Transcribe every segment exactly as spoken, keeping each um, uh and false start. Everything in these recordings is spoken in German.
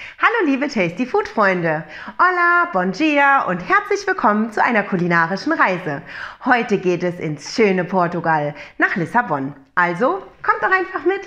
Hallo liebe Tasty Food Freunde, hola, bon dia und herzlich willkommen zu einer kulinarischen Reise. Heute geht es ins schöne Portugal, nach Lissabon. Also kommt doch einfach mit!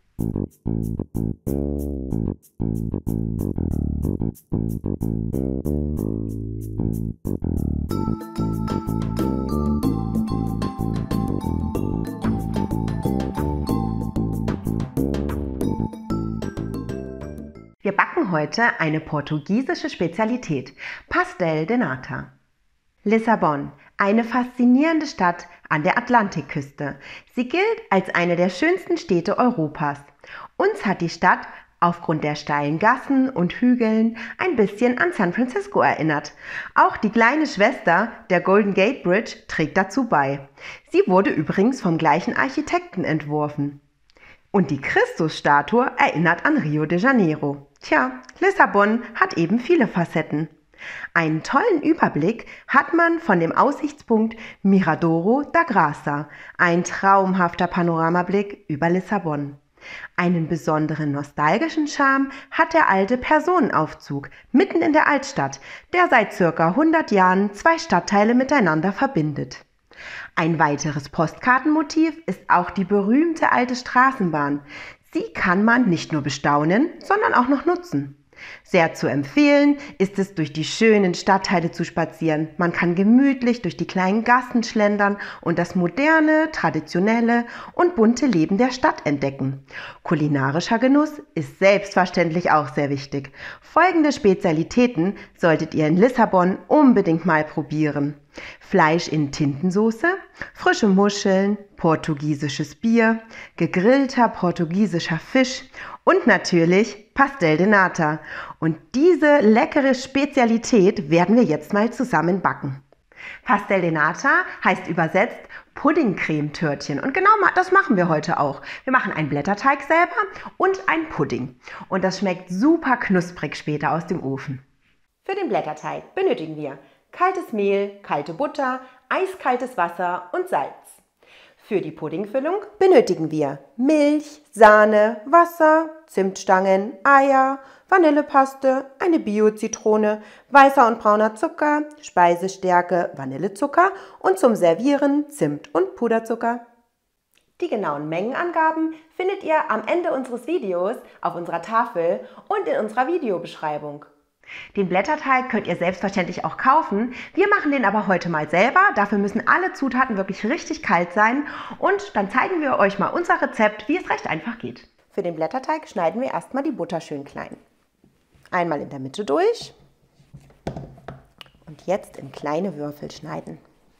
Wir backen heute eine portugiesische Spezialität, Pastel de Nata. Lissabon, eine faszinierende Stadt an der Atlantikküste. Sie gilt als eine der schönsten Städte Europas. Uns hat die Stadt aufgrund der steilen Gassen und Hügeln ein bisschen an San Francisco erinnert. Auch die kleine Schwester, der Golden Gate Bridge, trägt dazu bei. Sie wurde übrigens vom gleichen Architekten entworfen. Und die Christusstatue erinnert an Rio de Janeiro. Tja, Lissabon hat eben viele Facetten. Einen tollen Überblick hat man von dem Aussichtspunkt Miradouro da Graça, ein traumhafter Panoramablick über Lissabon. Einen besonderen nostalgischen Charme hat der alte Personenaufzug mitten in der Altstadt, der seit circa hundert Jahren zwei Stadtteile miteinander verbindet. Ein weiteres Postkartenmotiv ist auch die berühmte alte Straßenbahn. Sie kann man nicht nur bestaunen, sondern auch noch nutzen. Sehr zu empfehlen ist es, durch die schönen Stadtteile zu spazieren. Man kann gemütlich durch die kleinen Gassen schlendern und das moderne, traditionelle und bunte Leben der Stadt entdecken. Kulinarischer Genuss ist selbstverständlich auch sehr wichtig. Folgende Spezialitäten solltet ihr in Lissabon unbedingt mal probieren: Fleisch in Tintensoße, frische Muscheln, portugiesisches Bier, gegrillter portugiesischer Fisch und natürlich Pastel de Nata. Und diese leckere Spezialität werden wir jetzt mal zusammen backen. Pastel de Nata heißt übersetzt Puddingcremetörtchen und genau das machen wir heute auch. Wir machen einen Blätterteig selber und einen Pudding. Und das schmeckt super knusprig später aus dem Ofen. Für den Blätterteig benötigen wir kaltes Mehl, kalte Butter, eiskaltes Wasser und Salz. Für die Puddingfüllung benötigen wir Milch, Sahne, Wasser, Zimtstangen, Eier, Vanillepaste, eine Bio-Zitrone, weißer und brauner Zucker, Speisestärke, Vanillezucker und zum Servieren Zimt und Puderzucker. Die genauen Mengenangaben findet ihr am Ende unseres Videos auf unserer Tafel und in unserer Videobeschreibung. Den Blätterteig könnt ihr selbstverständlich auch kaufen. Wir machen den aber heute mal selber. Dafür müssen alle Zutaten wirklich richtig kalt sein. Und dann zeigen wir euch mal unser Rezept, wie es recht einfach geht. Für den Blätterteig schneiden wir erstmal die Butter schön klein. Einmal in der Mitte durch und jetzt in kleine Würfel schneiden.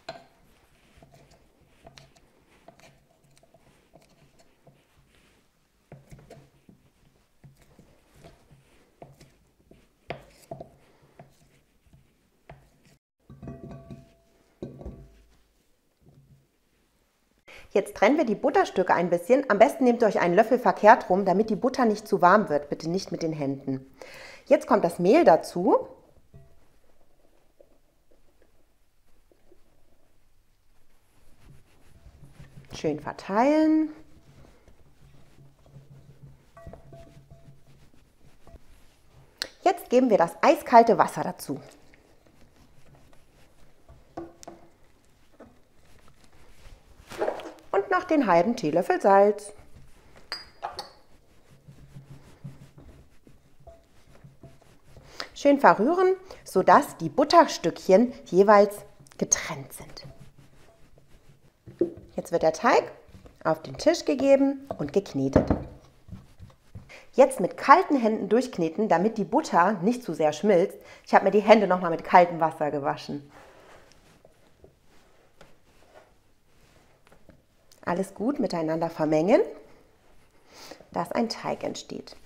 Jetzt trennen wir die Butterstücke ein bisschen. Am besten nehmt ihr euch einen Löffel verkehrt rum, damit die Butter nicht zu warm wird. Bitte nicht mit den Händen. Jetzt kommt das Mehl dazu. Schön verteilen. Jetzt geben wir das eiskalte Wasser dazu. Und noch den halben Teelöffel Salz. Schön verrühren, sodass die Butterstückchen jeweils getrennt sind. Jetzt wird der Teig auf den Tisch gegeben und geknetet. Jetzt mit kalten Händen durchkneten, damit die Butter nicht zu sehr schmilzt. Ich habe mir die Hände nochmal mit kaltem Wasser gewaschen. Alles gut miteinander vermengen, dass ein Teig entsteht.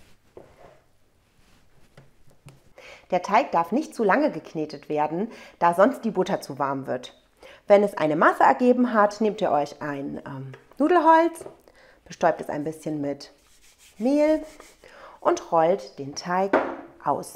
Der Teig darf nicht zu lange geknetet werden, da sonst die Butter zu warm wird. Wenn es eine Masse ergeben hat, nehmt ihr euch ein ähm, Nudelholz, bestäubt es ein bisschen mit Mehl und rollt den Teig aus.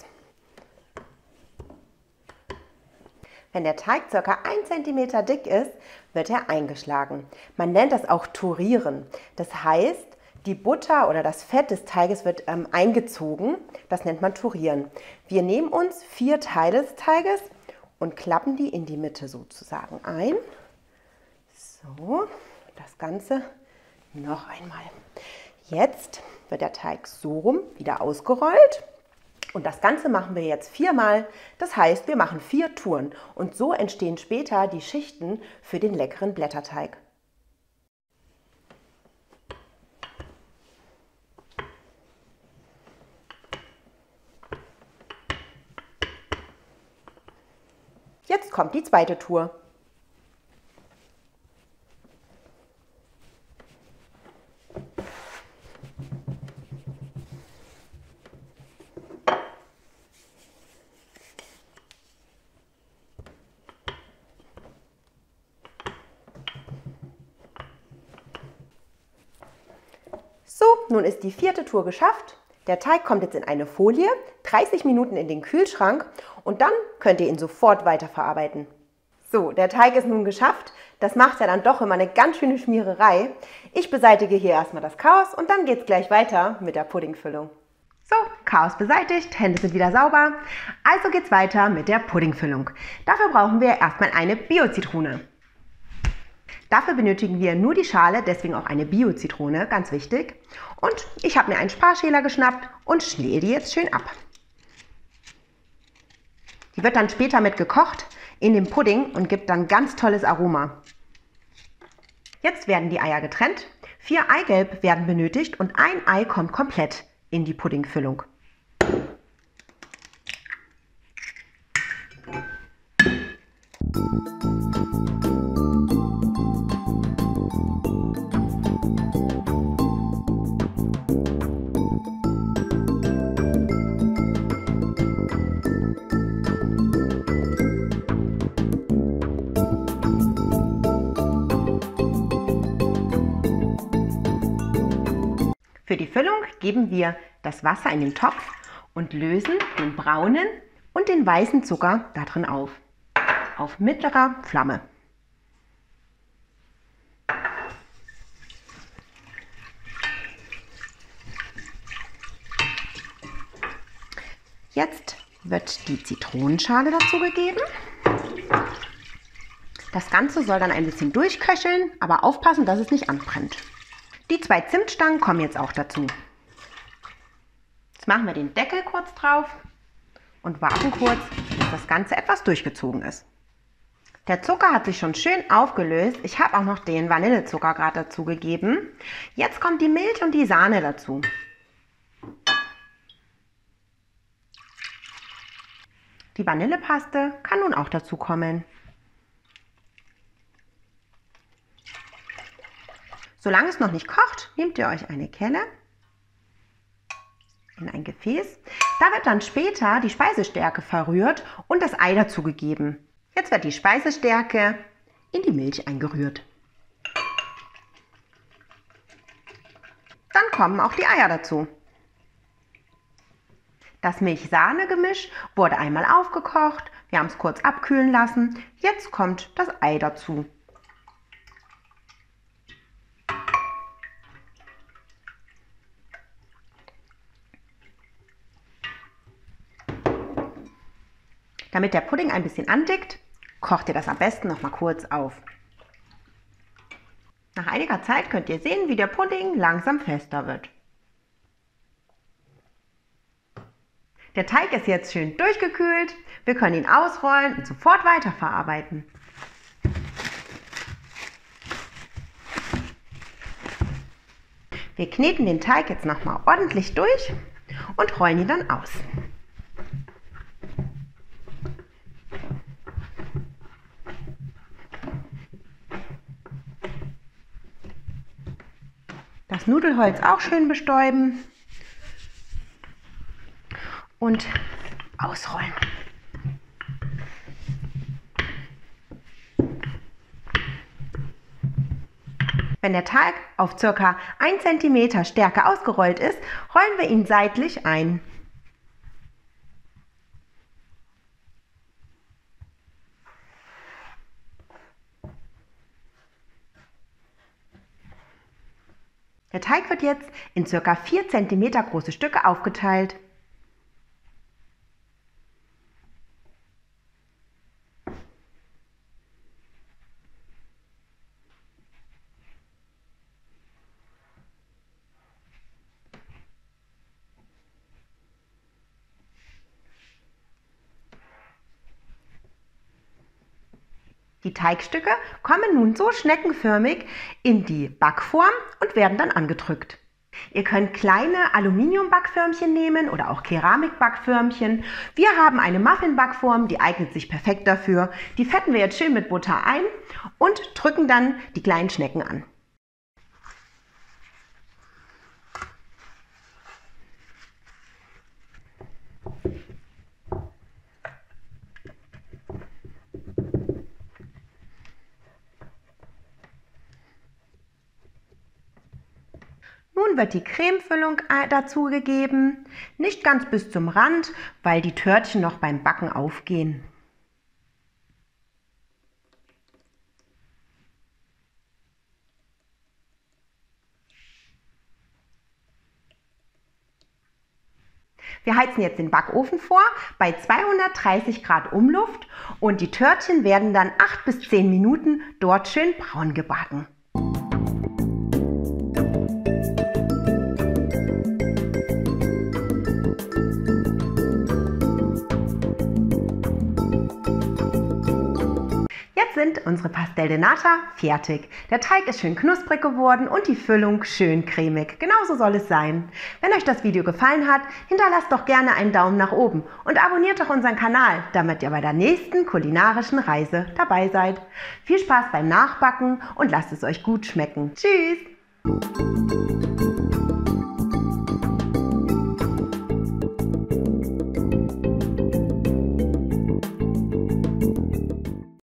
Wenn der Teig ca. ein Zentimeter dick ist, wird er eingeschlagen. Man nennt das auch Turieren. Das heißt, Die Butter oder das Fett des Teiges wird ähm, eingezogen. Das nennt man Tourieren. Wir nehmen uns vier Teile des Teiges und klappen die in die Mitte sozusagen ein. So, das Ganze noch einmal. Jetzt wird der Teig so rum wieder ausgerollt. Und das Ganze machen wir jetzt viermal. Das heißt, wir machen vier Touren. Und so entstehen später die Schichten für den leckeren Blätterteig. Jetzt kommt die zweite Tour. So, nun ist die vierte Tour geschafft. Der Teig kommt jetzt in eine Folie, dreißig Minuten in den Kühlschrank und dann könnt ihr ihn sofort weiterverarbeiten. So, der Teig ist nun geschafft. Das macht ja dann doch immer eine ganz schöne Schmiererei. Ich beseitige hier erstmal das Chaos und dann geht es gleich weiter mit der Puddingfüllung. So, Chaos beseitigt, Hände sind wieder sauber. Also geht's weiter mit der Puddingfüllung. Dafür brauchen wir erstmal eine Bio-Zitrone. Dafür benötigen wir nur die Schale, deswegen auch eine Bio-Zitrone, ganz wichtig. Und ich habe mir einen Sparschäler geschnappt und schäle die jetzt schön ab. Die wird dann später mit gekocht in dem Pudding und gibt dann ganz tolles Aroma. Jetzt werden die Eier getrennt. Vier Eigelb werden benötigt und ein Ei kommt komplett in die Puddingfüllung. Für die Füllung geben wir das Wasser in den Topf und lösen den braunen und den weißen Zucker da drin auf, auf mittlerer Flamme. Jetzt wird die Zitronenschale dazu gegeben. Das Ganze soll dann ein bisschen durchköcheln, aber aufpassen, dass es nicht anbrennt. Die zwei Zimtstangen kommen jetzt auch dazu. Jetzt machen wir den Deckel kurz drauf und warten kurz, bis das Ganze etwas durchgezogen ist. Der Zucker hat sich schon schön aufgelöst. Ich habe auch noch den Vanillezucker gerade dazu gegeben. Jetzt kommt die Milch und die Sahne dazu. Die Vanillepaste kann nun auch dazu kommen. Solange es noch nicht kocht, nehmt ihr euch eine Kelle in ein Gefäß. Da wird dann später die Speisestärke verrührt und das Ei dazugegeben. Jetzt wird die Speisestärke in die Milch eingerührt. Dann kommen auch die Eier dazu. Das Milch-Sahne-Gemisch wurde einmal aufgekocht. Wir haben es kurz abkühlen lassen. Jetzt kommt das Ei dazu. Damit der Pudding ein bisschen andickt, kocht ihr das am besten noch mal kurz auf. Nach einiger Zeit könnt ihr sehen, wie der Pudding langsam fester wird. Der Teig ist jetzt schön durchgekühlt. Wir können ihn ausrollen und sofort weiterverarbeiten. Wir kneten den Teig jetzt noch mal ordentlich durch und rollen ihn dann aus. Das Nudelholz auch schön bestäuben und ausrollen. Wenn der Teig auf ca. ein Zentimeter Stärke ausgerollt ist, rollen wir ihn seitlich ein. Der Teig wird jetzt in ca. vier Zentimeter große Stücke aufgeteilt. Die Teigstücke kommen nun so schneckenförmig in die Backform und werden dann angedrückt. Ihr könnt kleine Aluminium-Backförmchen nehmen oder auch Keramik-Backförmchen. Wir haben eine Muffin-Backform, die eignet sich perfekt dafür. Die fetten wir jetzt schön mit Butter ein und drücken dann die kleinen Schnecken an. Nun wird die Cremefüllung dazugegeben, nicht ganz bis zum Rand, weil die Törtchen noch beim Backen aufgehen. Wir heizen jetzt den Backofen vor bei zweihundertdreißig Grad Umluft und die Törtchen werden dann acht bis zehn Minuten dort schön braun gebacken. Jetzt sind unsere Pastel de Nata fertig. Der Teig ist schön knusprig geworden und die Füllung schön cremig. Genauso soll es sein. Wenn euch das Video gefallen hat, hinterlasst doch gerne einen Daumen nach oben und abonniert doch unseren Kanal, damit ihr bei der nächsten kulinarischen Reise dabei seid. Viel Spaß beim Nachbacken und lasst es euch gut schmecken. Tschüss!